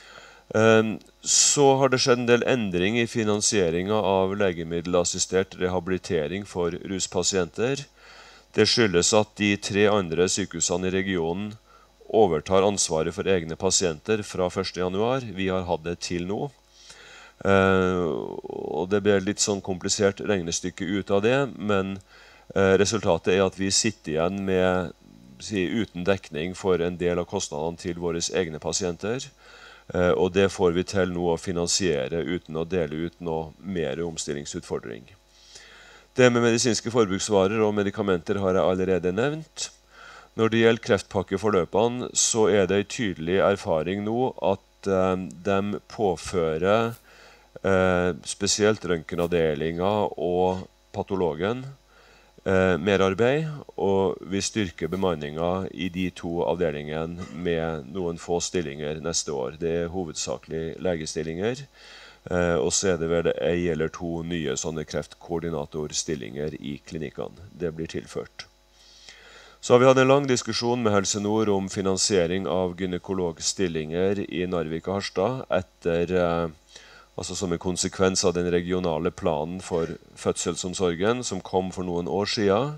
Så har det skjedd en del endring i finansieringen av legemiddelassistert rehabilitering for ruspasienter. Det skyldes at de 3 andre sykehusene i regionen overtar ansvaret for egne pasienter fra 1. januar. Vi har hatt det til nå. Og det ble litt sånn komplisert regnestykke ut av det, men resultatet at vi sitter igjen med uten dekning for en del av kostnadene til våre egne pasienter, og det får vi til nå å finansiere uten å dele ut noe mer omstillingsutfordring. Det med medisinske forbruksvarer og medikamenter har jeg allerede nevnt. Når det gjelder kreftpakkeforløpene, så det en tydelig erfaring nå at de påfører spesielt røntgenavdelingen og patologen mer arbeid, og vi styrker bemanningen i de 2 avdelingene med noen få stillinger neste år. Det hovedsakelig legestillinger, og så det vel 1 eller 2 nye sånne kreftkoordinatorstillinger i klinikkene. Det blir tilført. Så har vi hatt en lang diskusjon med Helse Nord om finansiering av gynekologstillinger i Narvik og Harstad altså som en konsekvens av den regionale planen for fødselsomsorgen som kom for noen år siden.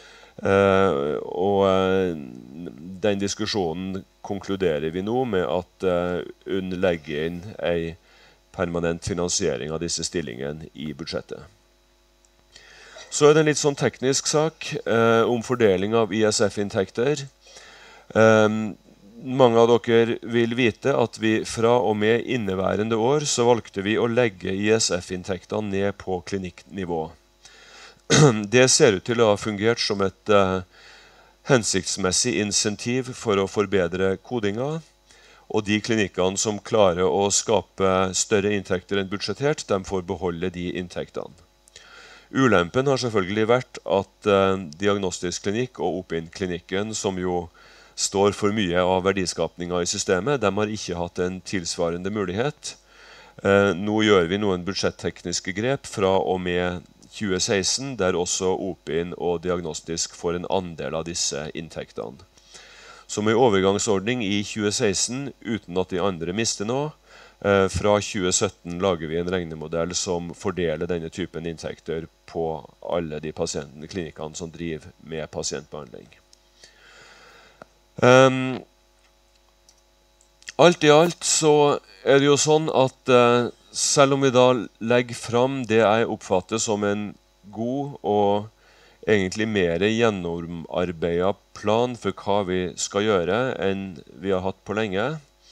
Og den diskusjonen konkluderer vi nå med at UNN legger inn en permanent finansiering av disse stillingene i budsjettet. Så det en litt sånn teknisk sak om fordeling av ISF-inntekter. Mange av dere vil vite at vi fra og med inneværende år så valgte vi å legge ISF-inntektene ned på klinikknivå. Det ser ut til å ha fungert som et hensiktsmessig insentiv for å forbedre kodinga, og de klinikkene som klarer å skape større inntekter enn budsjettert, de får beholde de inntektene. Ulempen har selvfølgelig vært at diagnostisk klinikk og OPIN-klinikken, som jo står for mye av verdiskapningen i systemet, de har ikke hatt en tilsvarende mulighet. Nå gjør vi noen budsjettekniske grep fra og med 2016, der også OPIN og diagnostisk får en andel av disse inntektene. Som en overgangsordning i 2016, uten at de andre mister noe, fra 2017 lager vi en regnemodell som fordeler denne typen inntekter på alle de klinikkene som driver med pasientbehandling. Alt i alt så det jo sånn at selv om vi da legger fram det jeg oppfatter som en god og egentlig mer gjennomarbeidet plan for hva vi skal gjøre enn vi har hatt på lenge,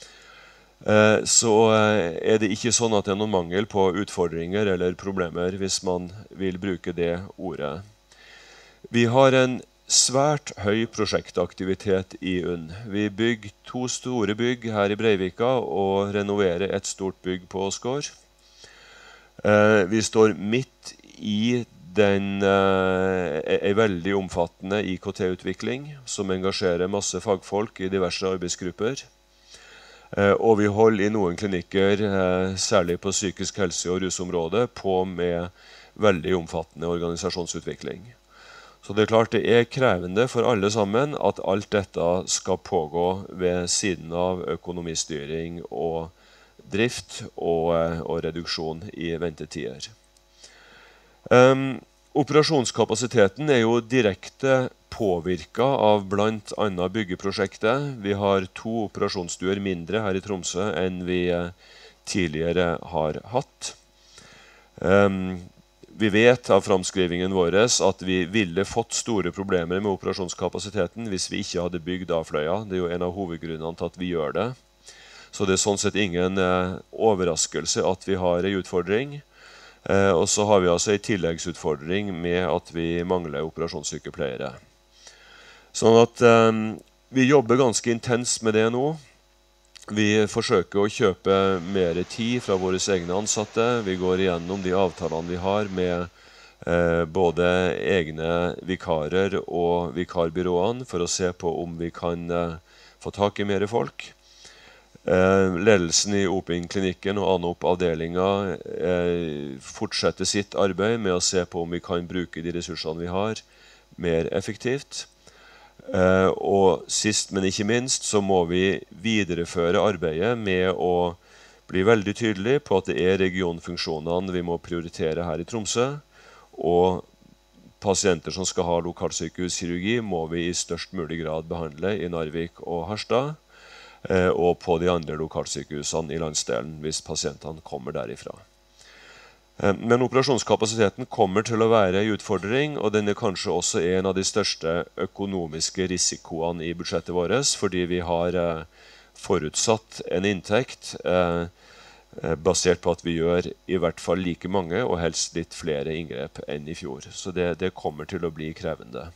så det ikke sånn at det noen mangel på utfordringer eller problemer hvis man vil bruke det ordet. Vi har en svært høy prosjektaktivitet i UNN. Vi bygger 2 store bygg her i Breivika og renoverer et stort bygg på Åsgård. Vi står midt i en veldig omfattende IKT-utvikling som engasjerer masse fagfolk i diverse arbeidsgrupper. Og vi holder i noen klinikker, særlig på psykisk helse- og rusområdet, på med veldig omfattende organisasjonsutvikling. Så det er klart det er krevende for alle sammen at alt dette skal pågå ved siden av økonomistyring og drift og reduksjon i ventetider. Operasjonskapasiteten er jo direkte påvirket av blant annet byggeprosjektet. Vi har 2 operasjonsstuer mindre her i Tromsø enn vi tidligere har hatt. Vi vet av framskrivingen vår at vi ville fått store problemer med operasjonskapasiteten hvis vi ikke hadde bygd A-fløya. Det er jo en av hovedgrunnene til at vi gjør det. Så det er sånn sett ingen overraskelse at vi har en utfordring. Og så har vi altså en tilleggsutfordring med at vi mangler operasjonssykepleiere. Sånn at vi jobber ganske intenst med det nå. Vi forsøker å kjøpe mer tid fra våre egne ansatte. Vi går igjennom de avtalene vi har med både egne vikarer og vikarbyråene for å se på om vi kan få tak i mer folk. Ledelsen i Oping-klinikken og ANOP-avdelingen fortsetter sitt arbeid med å se på om vi kan bruke de ressursene vi har mer effektivt. Og sist, men ikke minst, så må vi videreføre arbeidet med å bli veldig tydelig på at det er regionfunksjonene vi må prioritere her i Tromsø, og pasienter som skal ha lokalsykehuskirurgi må vi i størst mulig grad behandle i Narvik og Harstad, og på de andre lokalsykehusene i landsdelen hvis pasientene kommer derifra. Men operasjonskapasiteten kommer til å være en utfordring, og den er kanskje også en av de største økonomiske risikoene i budsjettet vårt, fordi vi har forutsatt en inntekt basert på at vi gjør i hvert fall like mange og helst litt flere inngrep enn i fjor. Så det kommer til å bli krevende.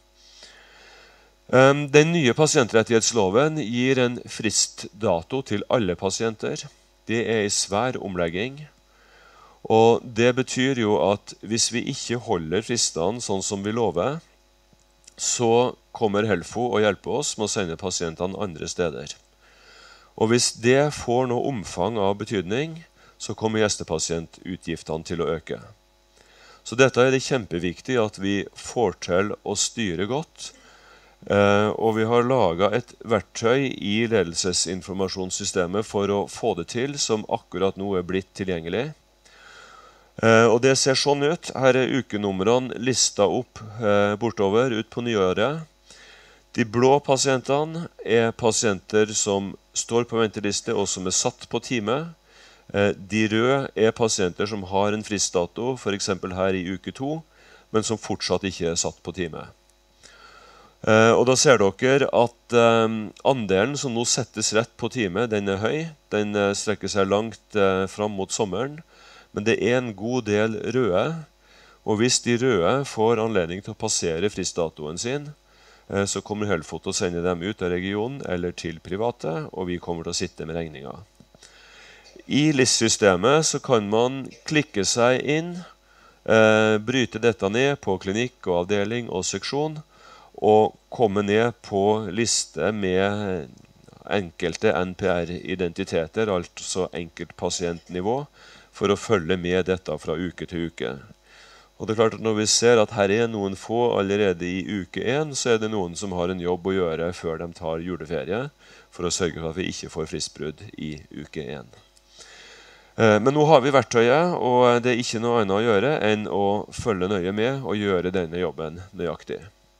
Den nye pasientrettighetsloven gir en fristdato til alle pasienter. Det er en svær omlegging. Og det betyr jo at hvis vi ikke holder fristene sånn som vi lover, så kommer Helfo og hjelper oss med å sende pasientene andre steder. Og hvis det får noe omfang av betydning, så kommer gjestepasientutgiftene til å øke. Så dette er det kjempeviktig at vi får til å styre godt. Og vi har laget et verktøy i ledelsesinformasjonssystemet for å få det til, som akkurat nå er blitt tilgjengelig. Og det ser sånn ut. Her er ukenumrene listet opp bortover ut på nyåret. De blå pasientene er pasienter som står på venteliste og som er satt på time. De røde er pasienter som har en fristdato, for eksempel her i uke 2, men som fortsatt ikke er satt på time. Og da ser dere at andelen som nå settes rett på time, den er høy. Den strekker seg langt fram mot sommeren. Men det er en god del røde, og hvis de røde får anledning til å passere fristdatoen sin, så kommer Helfo til å sende dem ut av regionen eller til private, og vi kommer til å sitte med regningen. I LIS-systemet så kan man klikke seg inn, bryte dette ned på klinikk og avdeling og seksjon, og komme ned på liste med enkelte NPR-identiteter, altså enkeltpasientnivå, for å følge med dette fra uke til uke. Og det er klart at når vi ser at her er noen få allerede i uke 1, så er det noen som har en jobb å gjøre før de tar juleferie, for å sørge for at vi ikke får fristbrudd i uke 1. Men nå har vi verktøyet, og det er ikke noe annet å gjøre enn å følge nøye med og gjøre denne jobben nøyaktig.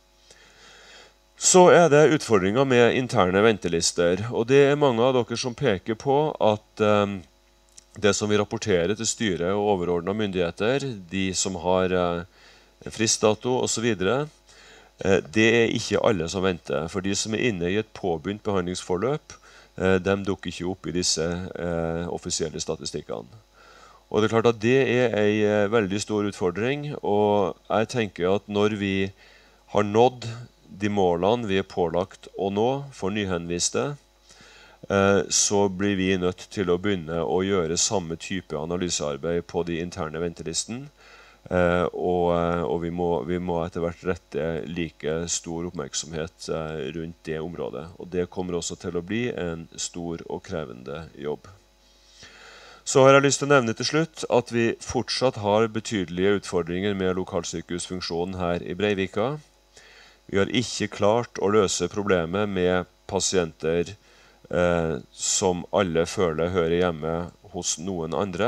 Så er det utfordringer med interne ventelister, og det er mange av dere som peker på at det som vi rapporterer til styret og overordnede myndigheter, de som har fristdato og så videre, det er ikke alle som venter. For de som er inne i et påbegynt behandlingsforløp, de dukker ikke opp i disse offisielle statistikkene. Og det er klart at det er en veldig stor utfordring, og jeg tenker at når vi har nådd de målene vi pålagt å nå for nyhenviste, så blir vi nødt til å begynne å gjøre samme type analysearbeid på de interne ventelisten, og vi må etter hvert rette like stor oppmerksomhet rundt det området. Og det kommer også til å bli en stor og krevende jobb. Så har jeg lyst til å nevne til slutt at vi fortsatt har betydelige utfordringer med lokalsykehusfunksjonen her i Breivika. Vi har ikke klart å løse problemet med pasienter som alle føler hører hjemme hos noen andre.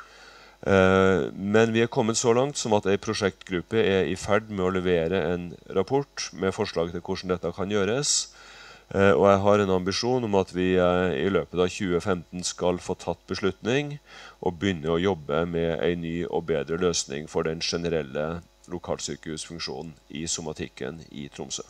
Men vi er kommet så langt som at en prosjektgruppe er i ferd med å levere en rapport med forslag til hvordan dette kan gjøres. Og jeg har en ambisjon om at vi i løpet av 2015 skal få tatt beslutning og begynne å jobbe med en ny og bedre løsning for den generelle lokalsykehusfunksjonen i somatikken i Tromsø.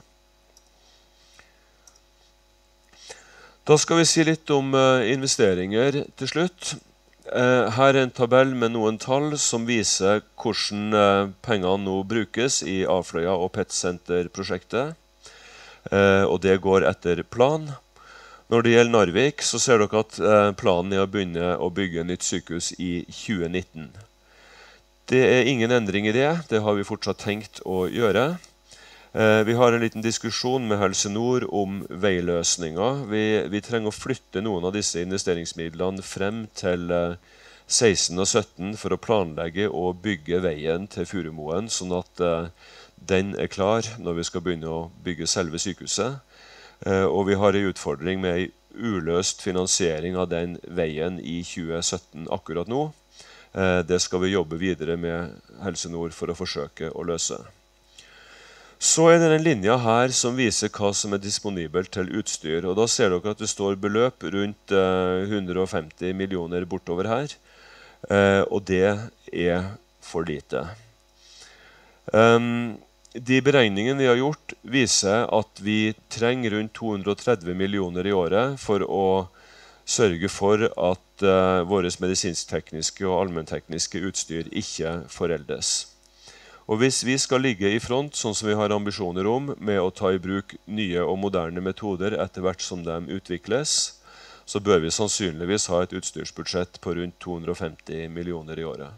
Da skal vi si litt om investeringer til slutt. Her er en tabell med noen tall som viser hvordan pengene nå brukes i Afløya og PET-Center-prosjektet. Og det går etter plan. Når det gjelder Narvik, så ser dere at planen er å begynne å bygge nytt sykehus i 2019. Det er ingen endring i det, det har vi fortsatt tenkt å gjøre. Vi har en liten diskusjon med Helse Nord om veiløsninger. Vi trenger å flytte noen av disse investeringsmidlene frem til 16 og 17 for å planlegge og bygge veien til Furumoen, sånn at den er klar når vi skal begynne å bygge selve sykehuset. Og vi har en utfordring med en uløst finansiering av den veien i 2017 akkurat nå. Det skal vi jobbe videre med Helse Nord for å forsøke å løse. Så er det en linje her som viser hva som er disponibelt til utstyr. Og da ser dere at det står beløp rundt 150 millioner bortover her. Og det er for lite. De beregningene vi har gjort viser at vi trenger rundt 230 millioner i året for å sørge for at vårt medisinsk-tekniske og allmenntekniske utstyr ikke foreldes. Og hvis vi skal ligge i front, sånn som vi har ambisjoner om, med å ta i bruk nye og moderne metoder etter hvert som de utvikles, så bør vi sannsynligvis ha et utstyrsbudsjett på rundt 250 millioner i året.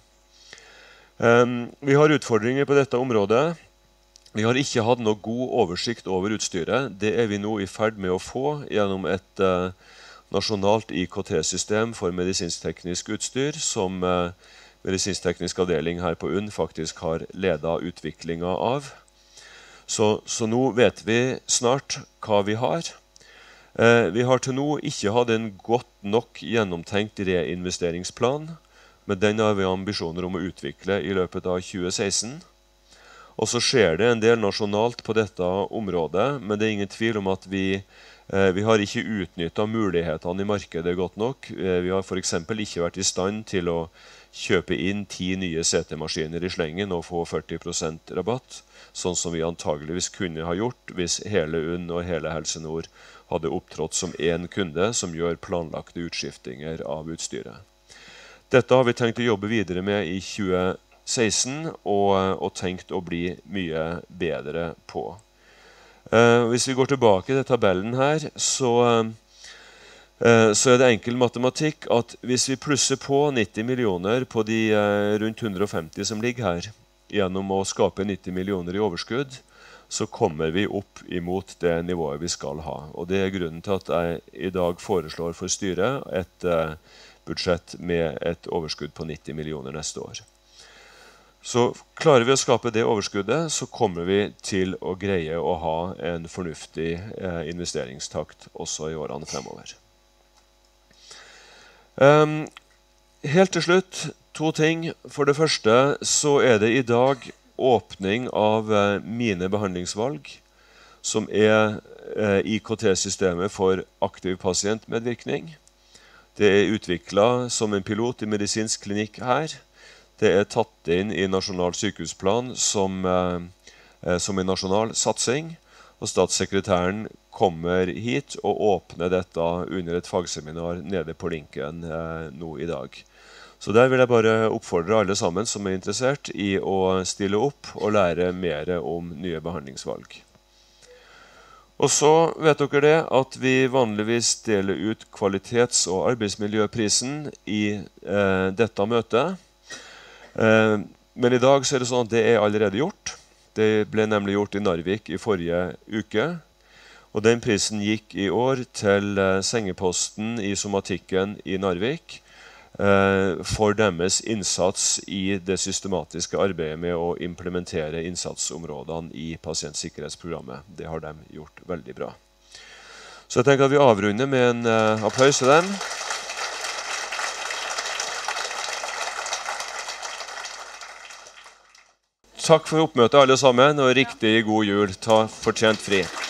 Vi har utfordringer på dette området. Vi har ikke hatt noe god oversikt over utstyret. Det er vi nå i ferd med å få gjennom et nasjonalt IKT-system for medisinsk-teknisk utstyr, som medisinsk-teknisk avdeling her på UNN faktisk har ledet utviklingen av. Så nå vet vi snart hva vi har. Vi har til nå ikke hatt en godt nok gjennomtenkt reinvesteringsplan, men den har vi ambisjoner om å utvikle i løpet av 2016. Og så skjer det en del nasjonalt på dette området, men det er ingen tvil om at vi har ikke utnyttet mulighetene i markedet godt nok. Vi har for eksempel ikke vært i stand til å kjøpe inn 10 nye CT-maskiner i slengen og få 40% rabatt, sånn som vi antageligvis kunne ha gjort hvis hele UNN og hele Helse Nord hadde opptrådt som en kunde som gjør planlagte utskiftinger av utstyret. Dette har vi tenkt å jobbe videre med i 2016 og tenkt å bli mye bedre på. Hvis vi går tilbake til tabellen her, så er det enkel matematikk at hvis vi plusser på 90 millioner på de rundt 150 som ligger her, gjennom å skape 90 millioner i overskudd, så kommer vi opp imot det nivået vi skal ha. Og det er grunnen til at jeg i dag foreslår for styret et budsjett med et overskudd på 90 millioner neste år. Så klarer vi å skape det overskuddet, så kommer vi til å greie å ha en fornuftig investeringstakt også i årene fremover. Helt til slutt, 2 ting. For det første så er det i dag åpning av mine behandlingsvalg, som er IKT-systemet for aktiv pasientmedvirkning. Det er utviklet som en pilot i medisinsk klinikk her. Det er tatt inn i nasjonal sykehusplan som en nasjonal satsing, og statssekretæren kommer hit og åpner dette under et fagseminar nede på Linken nå i dag. Så der vil jeg bare oppfordre alle sammen som er interessert i å stille opp og lære mer om nye behandlingsvalg. Og så vet dere det at vi vanligvis deler ut kvalitets- og arbeidsmiljøprisen i dette møtet. Men i dag så er det sånn at det er allerede gjort. Det ble nemlig gjort i Narvik i forrige uke. Og den prisen gikk i år til sengeposten i somatikken i Narvik for deres innsats i det systematiske arbeidet med å implementere innsatsområdene i pasientsikkerhetsprogrammet. Det har de gjort veldig bra. Så jeg tenker at vi avrunder med en applaus til dem. Takk for oppmøtet alle sammen, og riktig god jul. Ta fortjent fri.